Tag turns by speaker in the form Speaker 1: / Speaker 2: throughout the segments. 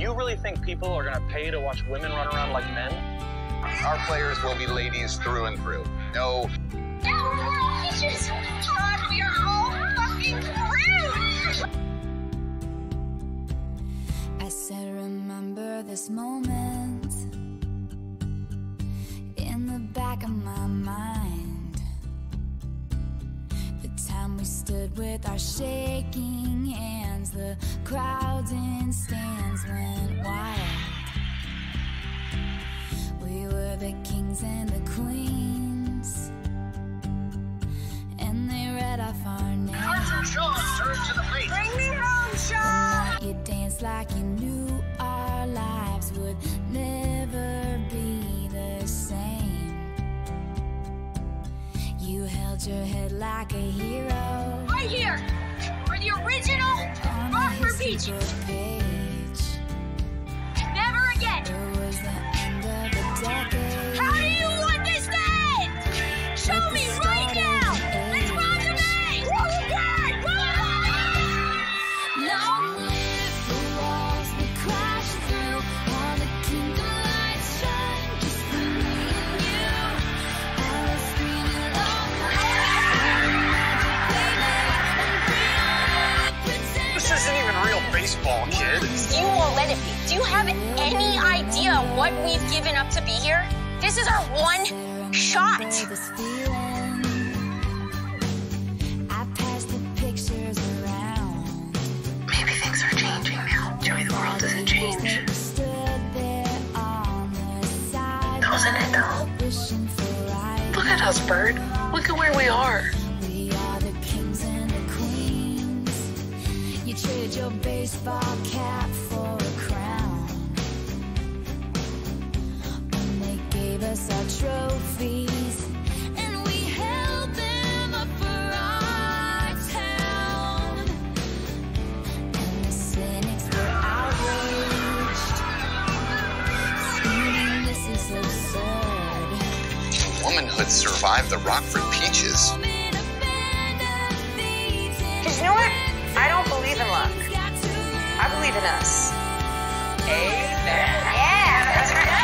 Speaker 1: You really think people are gonna pay to watch women run around like men?
Speaker 2: Our players will be ladies through and through. No.
Speaker 3: Yeah, we're all bitches. We are all fucking rude.
Speaker 4: I said, remember this moment in the back of my mind. The time we stood with our shaking hands, the crowds in stands went wild. We were the kings and the queens, and they read off our names.
Speaker 3: Arthur Shaw, turn to the plate. Bring me home, Shaw.
Speaker 4: You danced like you knew our lives would never be the same. You held your head like a hero.
Speaker 3: Right here, for the original Rockford Beach. Never again.
Speaker 4: It was the end of the decade.
Speaker 3: How do you want this to end? Show me right now. Let's run the night. Roll again.
Speaker 4: Long live the walls we crashed through. All the kingdom lights shine just for me and you. I was screaming
Speaker 1: This isn't even real baseball, kid.
Speaker 3: You won't let it be. Do you have any idea what we've given up to be here? This is our one shot.
Speaker 4: this feeling. I passed the pictures around.
Speaker 5: Maybe things are changing now. Joey, the world doesn't change.
Speaker 4: Stood there on the side.
Speaker 5: Doesn't it though?
Speaker 4: Wishing for right.
Speaker 5: Look at us, Bird. Look at where we are.
Speaker 4: We are the kings and the queens. You trade your baseball cap for a crown. When they gave us our trophies, and we held them up for our town. And the cynics were outraged, screaming, this is absurd.
Speaker 2: Womanhood survived the Rockford Peaches.
Speaker 6: Because you know what? I don't believe in luck. I believe in us. Amen. Yeah, that's right.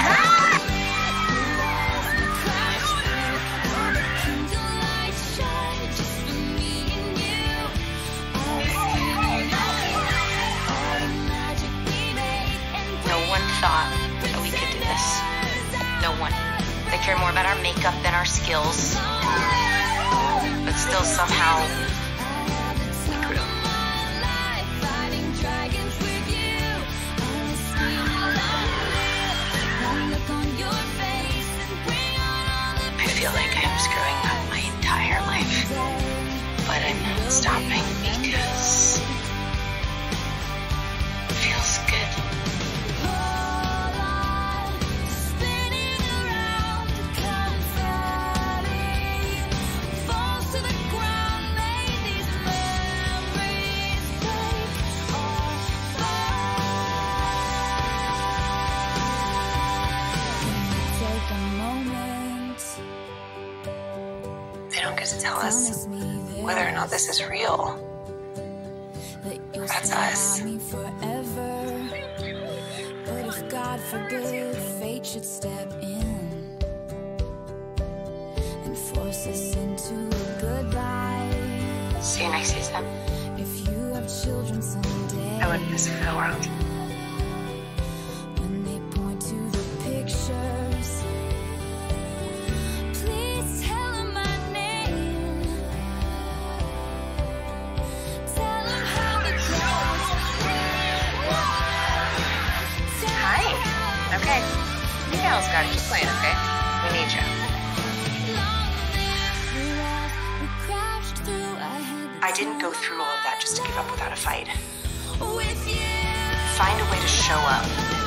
Speaker 5: No one thought that we could do this. No one. They care more about our makeup than our skills. But still somehow we grew. I feel like I'm screwing up my entire life. But I'm not stopping because it feels good. They don't get to tell us whether or not this is real. That's us.
Speaker 4: But if God forbid fate should step in and force us into a goodbye,
Speaker 5: See you next season.
Speaker 4: if you have children someday,
Speaker 5: I wouldn't miss it for the world.
Speaker 4: when they point to the pictures, please tell them my name. Tell them how the
Speaker 6: Hi. Okay. You gals gotta keep playing, okay? We need you.
Speaker 5: I didn't go through all of that just to give up without a fight. Find a way to show up.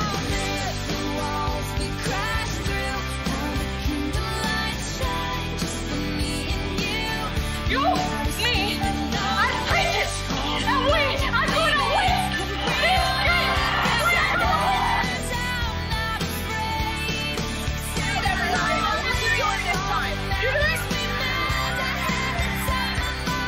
Speaker 3: You, me, I'm pregnant. And we are gonna win.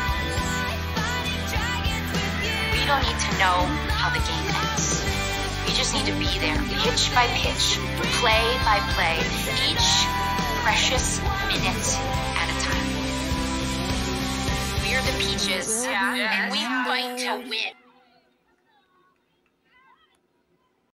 Speaker 5: We don't need to know how the game ends. We just need to be there, pitch by pitch, play by play, each precious minute at a time. We're the Peaches, and we fight to win.